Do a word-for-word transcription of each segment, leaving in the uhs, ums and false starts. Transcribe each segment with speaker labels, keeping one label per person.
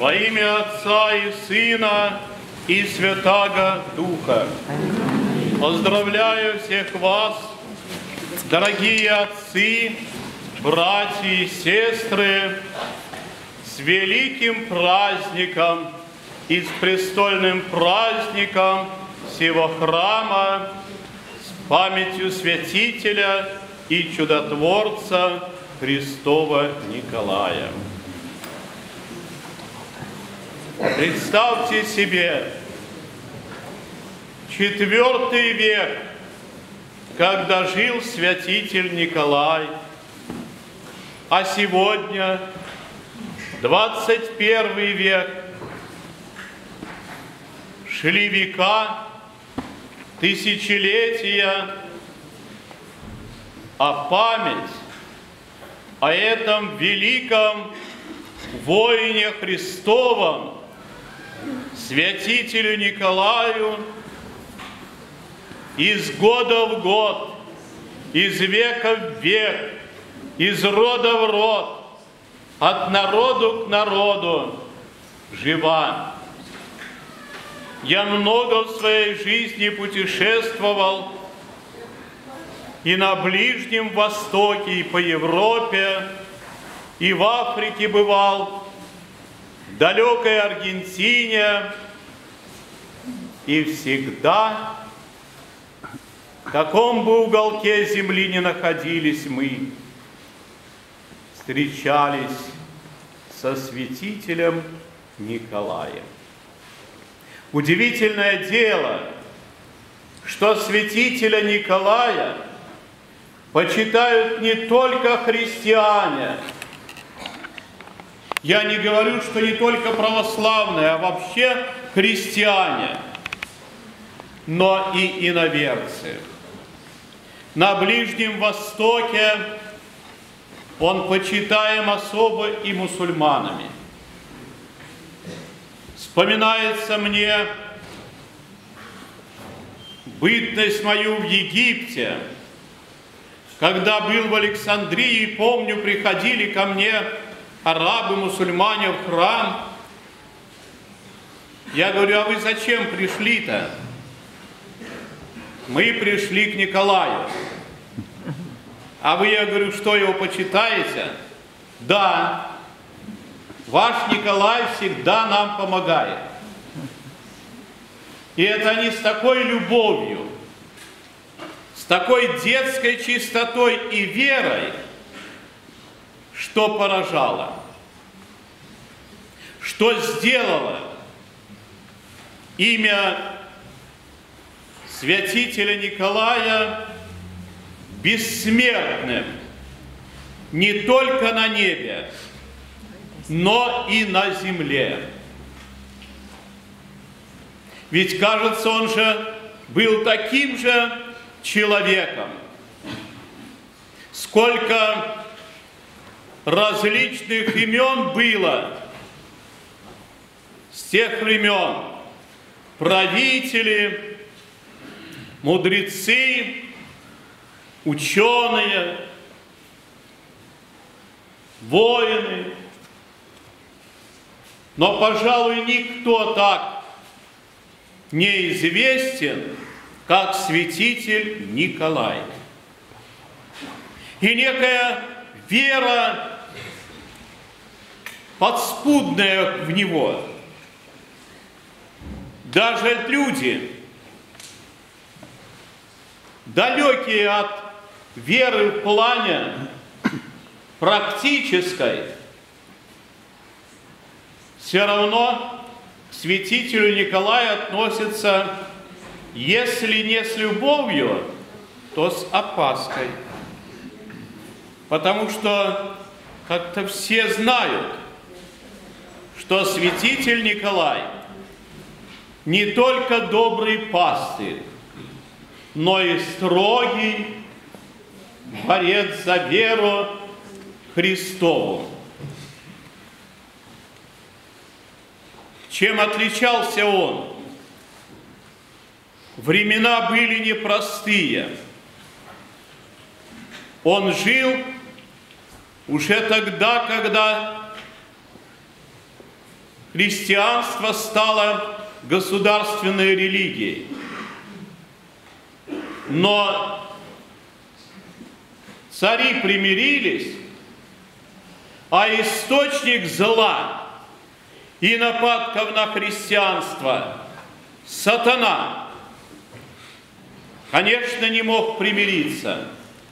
Speaker 1: Во имя Отца и Сына и Святаго Духа. Поздравляю всех вас, дорогие отцы, братья и сестры, с великим праздником и с престольным праздником сего храма, с памятью святителя и чудотворца Христова Николая. Представьте себе, четвертый век, когда жил святитель Николай, а сегодня двадцать первый век, шли века, тысячелетия, а память о этом великом воине Христовом, святителю Николаю, из года в год, из века в век, из рода в род, от народу к народу жива. Я много в своей жизни путешествовал и на Ближнем Востоке, и по Европе, и в Африке бывал, в далекой Аргентине, и всегда, в каком бы уголке земли ни находились мы, встречались со святителем Николаем. Удивительное дело, что святителя Николая почитают не только христиане. Я не говорю, что не только православные, а вообще христиане, но и иноверцы. На Ближнем Востоке он почитаем особо и мусульманами. Вспоминается мне бытность мою в Египте, когда был в Александрии, помню, приходили ко мне арабы, мусульмане в храм. Я говорю: а вы зачем пришли-то? Мы пришли к Николаю. А вы, я говорю, что, его почитаете? Да. Ваш Николай всегда нам помогает. И это они с такой любовью, с такой детской чистотой и верой, что поражало, что сделало имя святителя Николая бессмертным не только на небе, но и на земле. Ведь, кажется, он же был таким же человеком. Сколько различных имен было с тех времен. Правители, мудрецы, ученые, воины. Но, пожалуй, никто так неизвестен, как святитель Николай. И некая вера подспудная в него. Даже люди, далекие от веры в плане практической, все равно к святителю Николаю относятся, если не с любовью, то с опаской. Потому что как-то все знают, что святитель Николай не только добрый пастырь, но и строгий борец за веру Христову. Чем отличался он? Времена были непростые. Он жил уже тогда, когда христианство стало государственной религией. Но цари примирились, а источник зла и нападков на христианство, сатана, конечно, не мог примириться.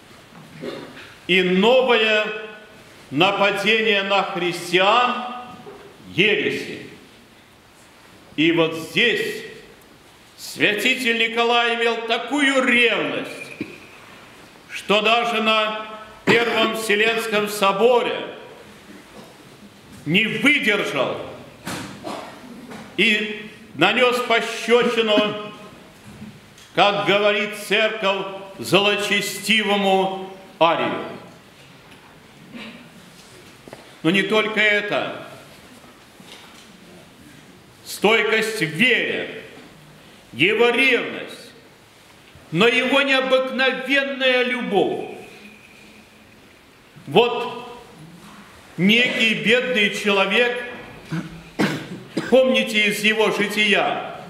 Speaker 1: И новое нападение на христиан – ереси. И вот здесь святитель Николай имел такую ревность, что даже на Первом Вселенском соборе не выдержал и нанес пощечину, как говорит церковь, злочестивому Арию. Но не только это. Стойкость в вере, его ревность, но его необыкновенная любовь. Вот некий бедный человек, помните из его жития,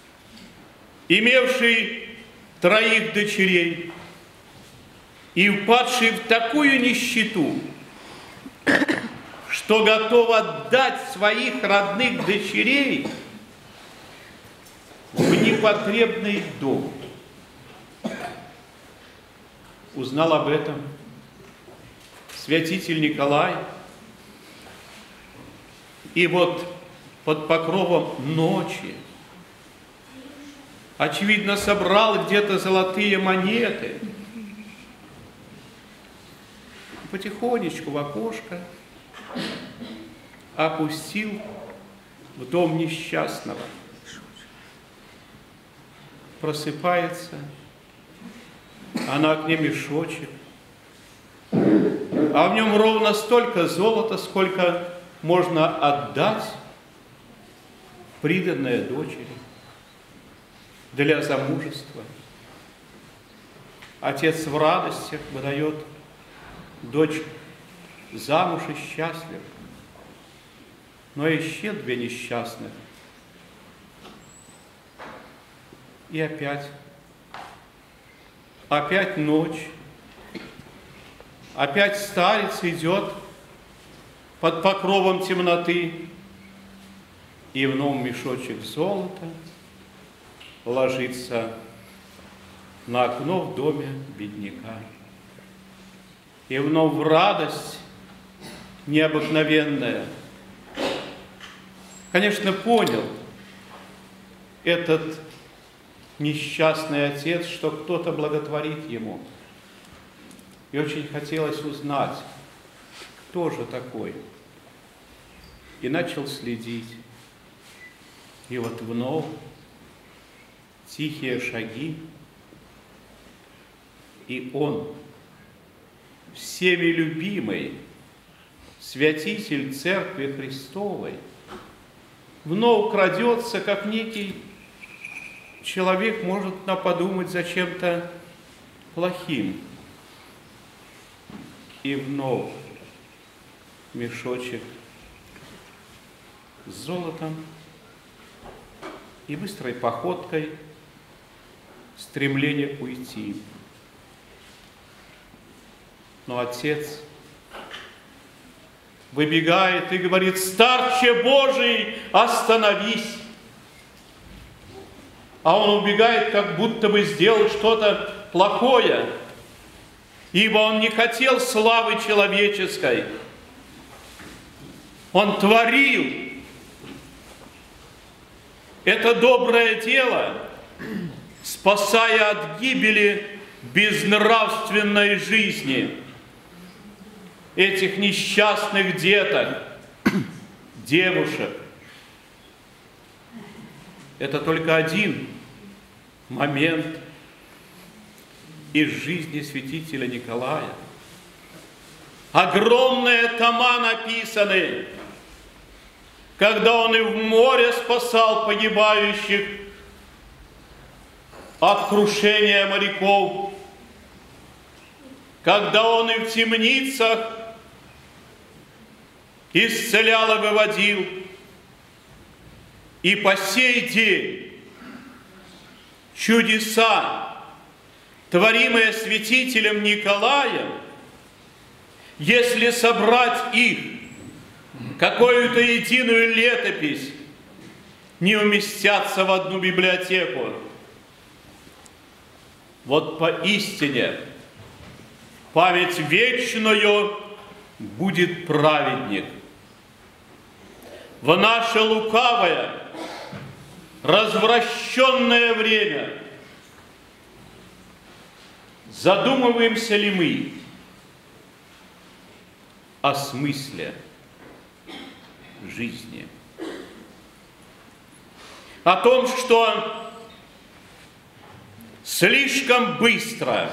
Speaker 1: имевший троих дочерей и впадший в такую нищету, что готов отдать своих родных дочерей в непотребный дом. Узнал об этом святитель Николай, и вот под покровом ночи, очевидно, собрал где-то золотые монеты, потихонечку в окошко опустил в дом несчастного. Просыпается, а на окне мешочек, а в нем ровно столько золота, сколько можно отдать приданной дочери для замужества. Отец в радостях выдает дочь замуж и счастлив, но еще две несчастных. И опять, опять ночь, опять старец идет под покровом темноты, и вновь мешочек золота ложится на окно в доме бедняка. И вновь в радость необыкновенная. Конечно, понял этот несчастный отец, что кто-то благотворит ему. И очень хотелось узнать, кто же такой. И начал следить. И вот вновь тихие шаги, и он, всеми любимый святитель Церкви Христовой, вновь крадется, как некий человек может подумать за чем-то плохим. И вновь мешочек с золотом, и быстрой походкой стремление уйти. Но отец выбегает и говорит: «Старче Божий, остановись!» А он убегает, как будто бы сделал что-то плохое, ибо он не хотел славы человеческой. Он творил это доброе дело, спасая от гибели безнравственной жизни этих несчастных деток, девушек. Это только один момент из жизни святителя Николая. Огромные тома написаны, когда он и в море спасал погибающих от крушения моряков, когда он и в темницах исцелял и выводил, И по сей день чудеса, творимые святителем Николаем, если собрать их, какую-то единую летопись, не уместятся в одну библиотеку. Вот поистине память вечную будет праведник. В наше лукавое, развращенное время задумываемся ли мы о смысле жизни? О том, что слишком быстро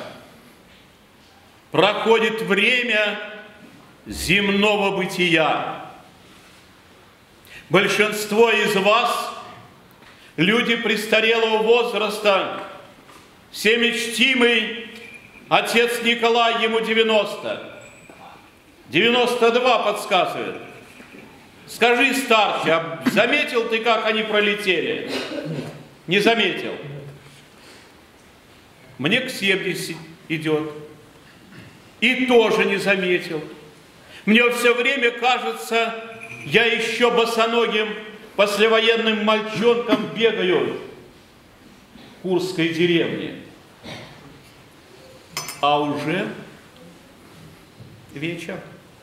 Speaker 1: проходит время земного бытия. Большинство из вас, люди престарелого возраста, всемечтимый отец Николай, ему девяносто, девяносто два подсказывает. Скажи, старче, а заметил ты, как они пролетели? Не заметил. Мне к семидесяти идет. И тоже не заметил. Мне все время кажется, я еще босоногим послевоенным мальчонком бегаю в Курской деревне. А уже вечер.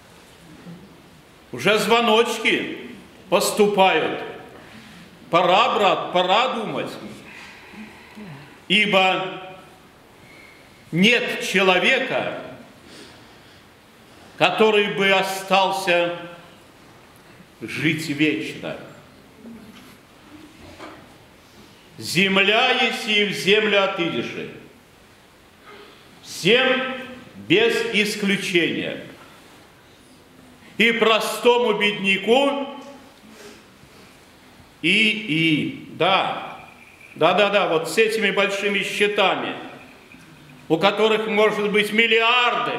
Speaker 1: Уже звоночки поступают. Пора, брат, пора думать. Ибо нет человека, который бы остался жить вечно. Земля еси, и в землю отыдешь. Всем без исключения. И простому бедняку, и, и, да, да-да-да, вот с этими большими счетами, у которых может быть миллиарды,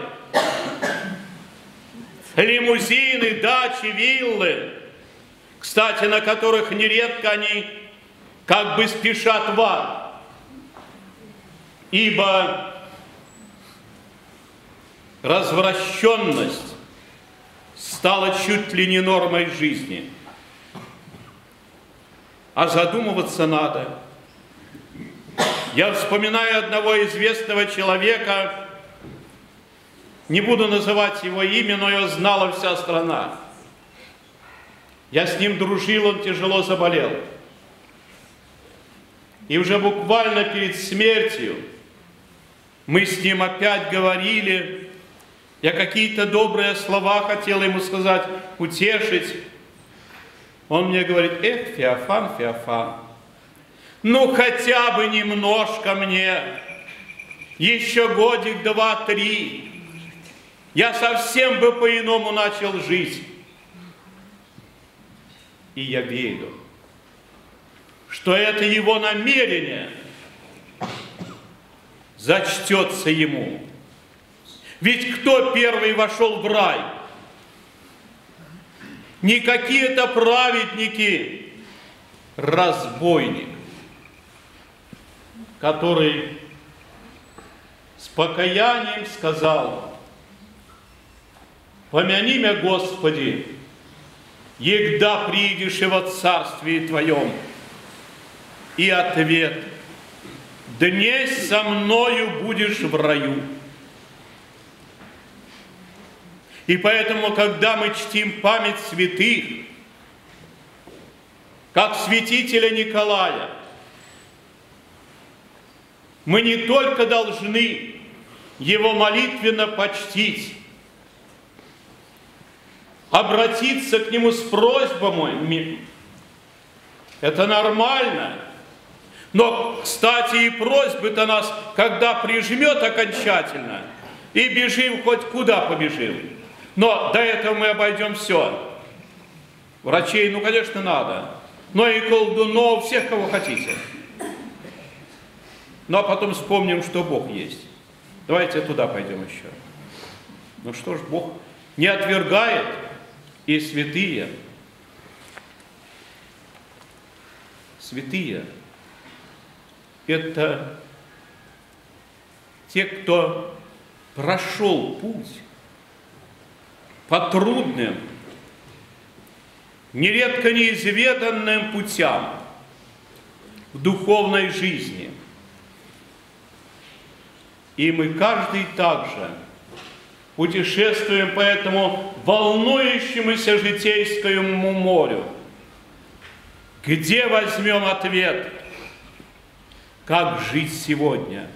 Speaker 1: лимузины, дачи, виллы, кстати, на которых нередко они как бы спешат в ад, ибо развращенность стала чуть ли не нормой жизни. А задумываться надо. Я вспоминаю одного известного человека, не буду называть его имя, но его знала вся страна. Я с ним дружил, он тяжело заболел. И уже буквально перед смертью мы с ним опять говорили. Я какие-то добрые слова хотел ему сказать, утешить. Он мне говорит: эх, Феофан, Феофан, ну хотя бы немножко мне, еще годик, два, три, я совсем бы по-иному начал жить. И я верю, что это его намерение зачтется ему. Ведь кто первый вошел в рай? Не какие-то праведники, разбойник, который с покаянием сказал: помяни меня, Господи, егда приидешь и во царствии Твоем. И ответ: днесь со мною будешь в раю. И поэтому, когда мы чтим память святых, как святителя Николая, мы не только должны его молитвенно почтить, обратиться к нему с просьбами, это нормально. Но, кстати, и просьбы-то нас, когда прижмет окончательно, и бежим хоть куда побежим. Но до этого мы обойдем все. Врачей, ну, конечно, надо. Но и колдунов, всех, кого хотите. Ну, а потом вспомним, что Бог есть. Давайте туда пойдем еще. Ну что ж, Бог не отвергает, и святые. святые – это те, кто прошел путь по трудным, нередко неизведанным путям в духовной жизни. И мы каждый также путешествуем по этому волнующемуся житейскому морю. Где возьмем ответ, как жить сегодня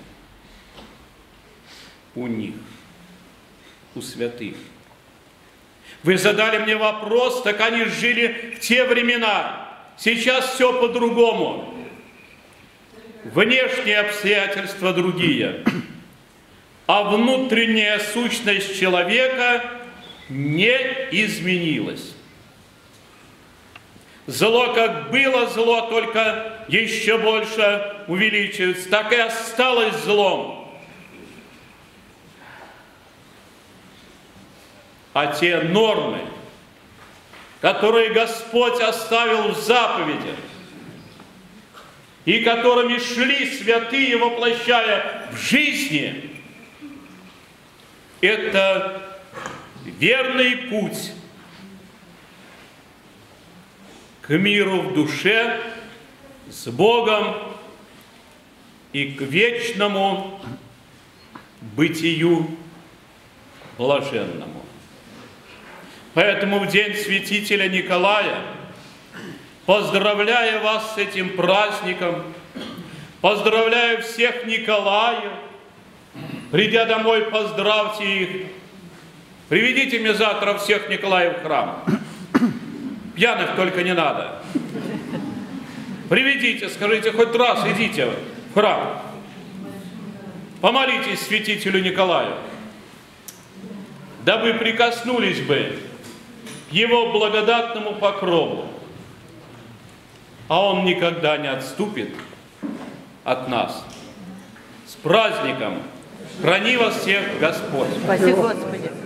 Speaker 1: у них, у святых? Вы задали мне вопрос, так они жили в те времена. Сейчас все по-другому. Внешние обстоятельства другие. А внутренняя сущность человека не изменилась. Зло, как было зло, только еще больше увеличивается, так и осталось злом. А те нормы, которые Господь оставил в заповедях, и которыми шли святые, воплощая в жизни, это верный путь к миру в душе, с Богом и к вечному бытию блаженному. Поэтому в день святителя Николая, поздравляя вас с этим праздником, поздравляю всех Николаев, придя домой, поздравьте их. Приведите мне завтра всех Николаев в храм. Пьяных только не надо. Приведите, скажите, хоть раз идите в храм. Помолитесь святителю Николаю, дабы прикоснулись бы к его благодатному покрову, а он никогда не отступит от нас. С праздником! Храни вас всех Господь!
Speaker 2: Спаси, Господи!